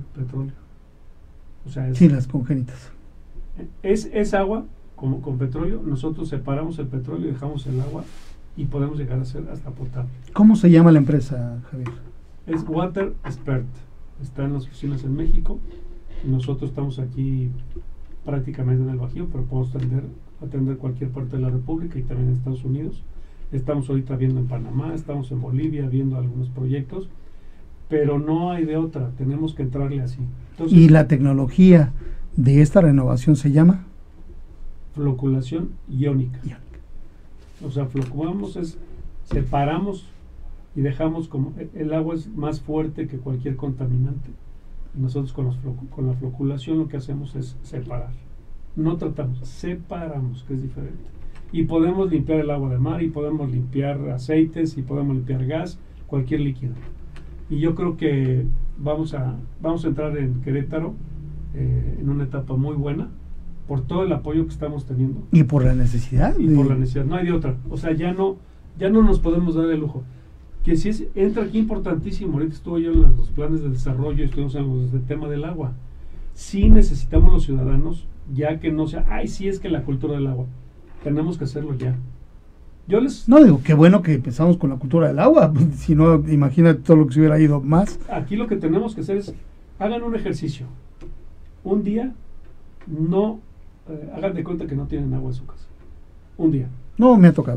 B: O sea,
A: sí, las congénitas.
B: Es agua con petróleo. Nosotros separamos el petróleo y dejamos el agua y podemos llegar a ser hasta potable.
A: ¿Cómo se llama la empresa, Javier?
B: Es Water Expert. Está en las oficinas en México. Nosotros estamos aquí prácticamente en el Bajío, pero podemos atender cualquier parte de la República y también en Estados Unidos. Estamos ahorita viendo en Panamá, estamos en Bolivia viendo algunos proyectos, pero no hay de otra, tenemos que entrarle así. Entonces,
A: ¿y la tecnología de esta renovación se llama?
B: Floculación iónica. O sea, floculamos separamos y dejamos como el agua es más fuerte que cualquier contaminante. Y nosotros con la floculación lo que hacemos es separar. No tratamos, separamos, que es diferente. Y podemos limpiar el agua de mar, y podemos limpiar aceites, y podemos limpiar gas, cualquier líquido. Y yo creo que vamos a entrar en Querétaro en una etapa muy buena por todo el apoyo que estamos teniendo.
A: Y por la necesidad.
B: Por la necesidad, no hay de otra. O sea, ya no nos podemos dar el lujo. Que si entra aquí importantísimo, ahorita estuve yo en los planes de desarrollo, estuvimos en el tema del agua. Sí necesitamos los ciudadanos, ya que no sea, sí es que la cultura del agua, tenemos que hacerlo ya.
A: No digo, qué bueno que empezamos con la cultura del agua, si no, imagínate todo lo que se hubiera ido más.
B: Aquí lo que tenemos que hacer es, hagan un ejercicio. Un día, hagan de cuenta que no tienen agua en su casa. Un día.
A: No, me ha tocado.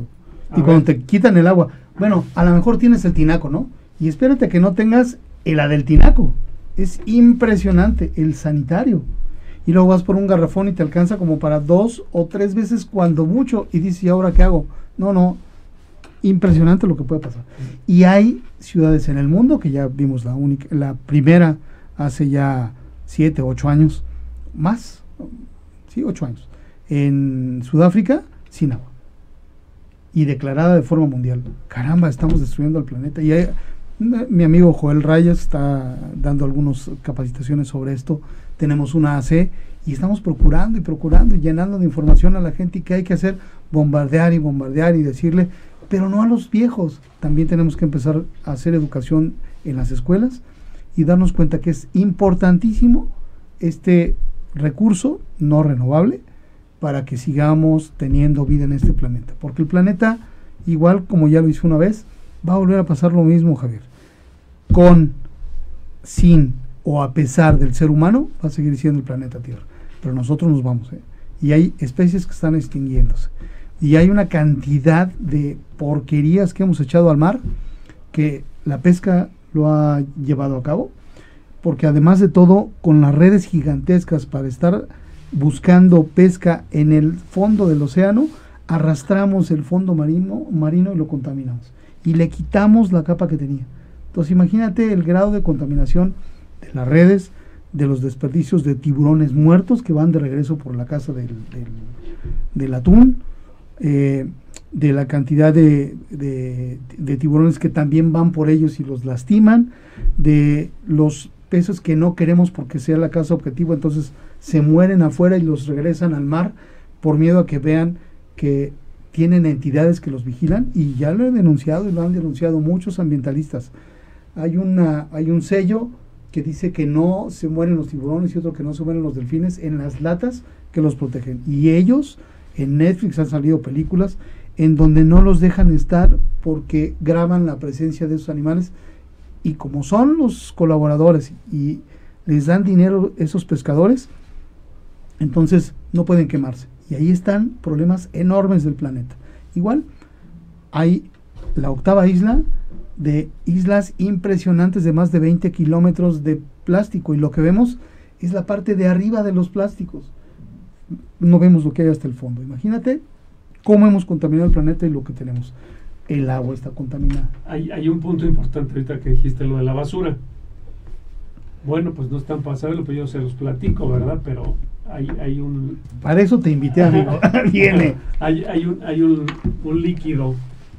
A: Y cuando te quitan el agua, bueno, a lo mejor tienes el tinaco, ¿no? Y espérate que no tengas la del tinaco. Es impresionante el sanitario. Y luego vas por un garrafón y te alcanza como para 2 o 3 veces cuando mucho. Y dices, ¿y ahora qué hago? No, impresionante lo que puede pasar. Y hay ciudades en el mundo, que ya vimos la primera hace ya 7, 8 años, más, sí, 8 años, en Sudáfrica, sin agua. Y declarada de forma mundial. Caramba, estamos destruyendo el planeta. Y mi amigo Joel Rayas está dando algunas capacitaciones sobre esto. Tenemos una AC y estamos procurando y llenando de información a la gente. ¿Y qué hay que hacer? Bombardear y decirle, pero no a los viejos. También tenemos que empezar a hacer educación en las escuelas y darnos cuenta que es importantísimo este recurso no renovable para que sigamos teniendo vida en este planeta. Porque el planeta, igual como ya lo hizo una vez, va a volver a pasar lo mismo, Javier. Sin o a pesar del ser humano, va a seguir siendo el planeta Tierra. Pero nosotros nos vamos, y hay especies que están extinguiéndose. Y hay una cantidad de porquerías que hemos echado al mar, que la pesca lo ha llevado a cabo, porque además de todo, con las redes gigantescas para estar buscando pesca en el fondo del océano, arrastramos el fondo marino y lo contaminamos. Y le quitamos la capa que tenía. Entonces imagínate el grado de contaminación de las redes, de los desperdicios de tiburones muertos que van de regreso por la casa del atún, de la cantidad de tiburones que también van por ellos y los lastiman, de los peces que no queremos porque sea la casa objetivo, entonces se mueren afuera y los regresan al mar por miedo a que vean que tienen entidades que los vigilan, y ya lo he denunciado y lo han denunciado muchos ambientalistas. Hay un sello que dice que no se mueren los tiburones y otro que no se mueren los delfines en las latas que los protegen. Y ellos, en Netflix han salido películas en donde no los dejan estar porque graban la presencia de esos animales, y como son los colaboradores y les dan dinero esos pescadores, entonces no pueden quemarse. Y ahí están problemas enormes del planeta. Igual hay la octava isla, de islas impresionantes de más de 20 kilómetros de plástico, y lo que vemos es la parte de arriba de los plásticos. No vemos lo que hay hasta el fondo. Imagínate cómo hemos contaminado el planeta y lo que tenemos. El agua está contaminada.
B: Hay un punto importante ahorita que dijiste, lo de la basura. Bueno, pues no es tan pasable, pero yo se los platico, ¿verdad? Pero hay un...
A: Para eso te invité, amigo. Viene.
B: Hay un líquido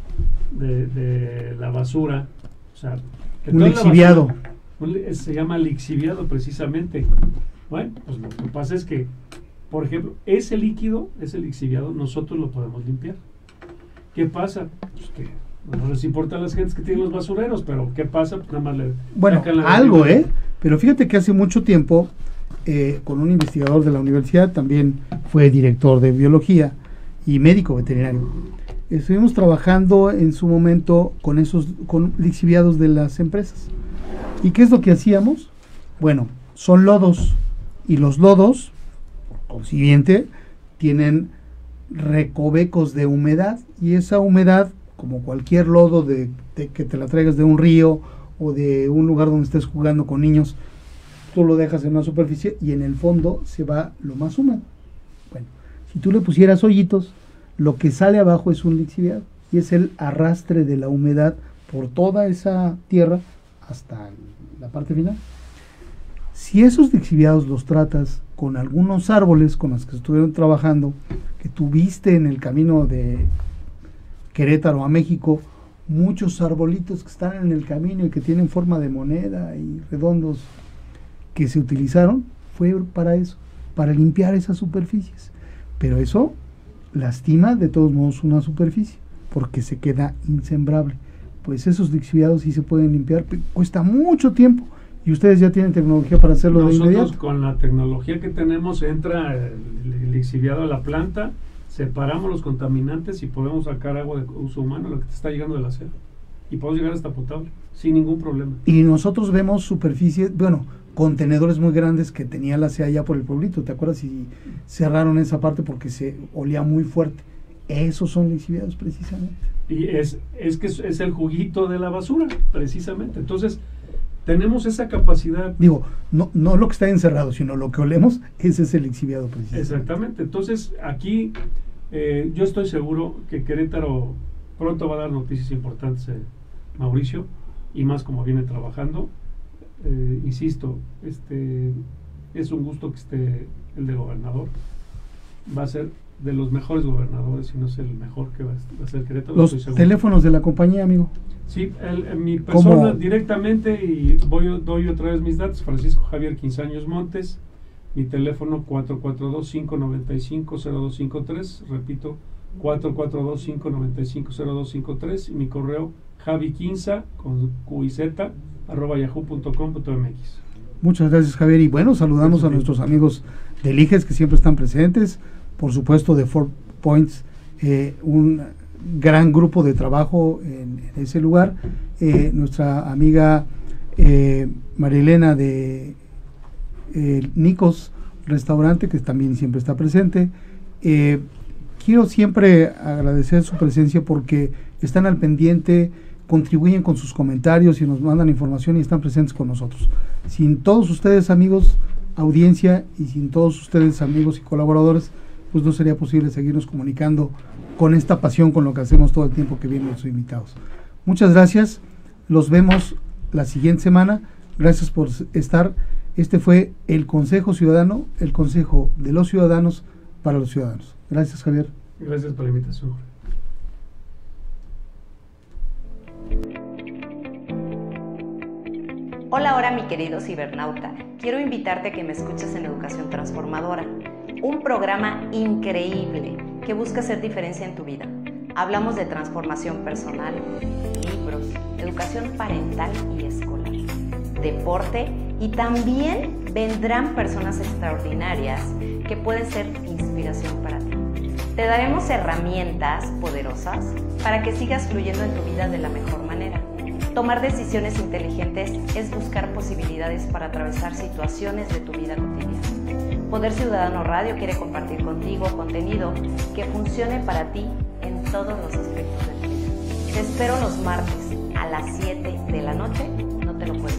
B: de la basura, o sea,
A: un lixiviado.
B: Se llama lixiviado precisamente. Bueno, pues lo que pasa es que, por ejemplo, ese líquido, ese lixiviado, nosotros lo podemos limpiar. ¿Qué pasa? Pues que no les importa a las gentes que tienen los basureros, pero ¿qué pasa? Pues nada más le...
A: Bueno, algo, pero fíjate que hace mucho tiempo, con un investigador de la universidad, también fue director de biología y médico veterinario, estuvimos trabajando en su momento con lixiviados de las empresas. ¿Y qué es lo que hacíamos? Bueno, son lodos, y los lodos, por consiguiente, tienen recovecos de humedad, y esa humedad, como cualquier lodo de que te la traigas de un río o de un lugar donde estés jugando con niños, tú lo dejas en una superficie y en el fondo se va lo más húmedo. Bueno, si tú le pusieras hoyitos, lo que sale abajo es un lixiviado, y es el arrastre de la humedad por toda esa tierra hasta la parte final. Si esos lixiviados los tratas con algunos árboles con los que estuvieron trabajando, que tuviste en el camino de Querétaro a México, muchos arbolitos que están en el camino y que tienen forma de moneda y redondos que se utilizaron, fue para eso, para limpiar esas superficies. Pero eso lastima de todos modos una superficie, porque se queda insembrable. Pues esos lixiviados sí se pueden limpiar, cuesta mucho tiempo, y ustedes ya tienen tecnología para hacerlo de inmediato.
B: Nosotros con la tecnología que tenemos, entra el lixiviado a la planta, separamos los contaminantes y podemos sacar agua de uso humano, lo que te está llegando de la acera, y podemos llegar hasta potable, sin ningún problema.
A: Y nosotros vemos superficies, bueno, contenedores muy grandes que tenía la CEA allá por el pueblito, ¿te acuerdas? Y cerraron esa parte porque se olía muy fuerte. Esos son lixiviados precisamente.
B: Y es que es el juguito de la basura, precisamente. Entonces, tenemos esa capacidad.
A: Digo, no lo que está encerrado, sino lo que olemos, ese es el lixiviado precisamente.
B: Exactamente. Entonces, aquí yo estoy seguro que Querétaro pronto va a dar noticias importantes, Mauricio, y más como viene trabajando. Insisto, es un gusto que esté el de gobernador. Va a ser de los mejores gobernadores, si no es el mejor que va a ser Querétaro.
A: Los teléfonos de la compañía, amigo.
B: Sí, mi persona directamente, y doy otra vez mis datos: Francisco Javier Quinzaños Montes, mi teléfono 442-595-0253, repito, 442-595-0253, y mi correo javiquinza con q-i-z @yahoo.com.mx.
A: Muchas gracias, Javier, y bueno, saludamos a nuestros amigos de Liges que siempre están presentes, por supuesto de 4 Points, un gran grupo de trabajo en ese lugar, nuestra amiga Marilena de Nicos Restaurante, que también siempre está presente. Quiero siempre agradecer su presencia porque están al pendiente, contribuyen con sus comentarios y nos mandan información y están presentes con nosotros. Sin todos ustedes, amigos, audiencia, y sin todos ustedes, amigos y colaboradores, pues no sería posible seguirnos comunicando con esta pasión, con lo que hacemos todo el tiempo que vienen nuestros invitados. Muchas gracias, los vemos la siguiente semana. Gracias por estar. Este fue el Consejo Ciudadano, el Consejo de los Ciudadanos para los Ciudadanos. Gracias, Javier.
B: Gracias por la invitación.
H: Hola, mi querido cibernauta. Quiero invitarte a que me escuches en Educación Transformadora, un programa increíble que busca hacer diferencia en tu vida. Hablamos de transformación personal, libros, educación parental y escolar, deporte, y también vendrán personas extraordinarias que pueden ser inspiración para ti. Te daremos herramientas poderosas para que sigas fluyendo en tu vida de la mejor manera. Tomar decisiones inteligentes es buscar posibilidades para atravesar situaciones de tu vida cotidiana. Poder Ciudadano Radio quiere compartir contigo contenido que funcione para ti en todos los aspectos de tu vida. Te espero los martes a las 7 de la noche, no te lo puedes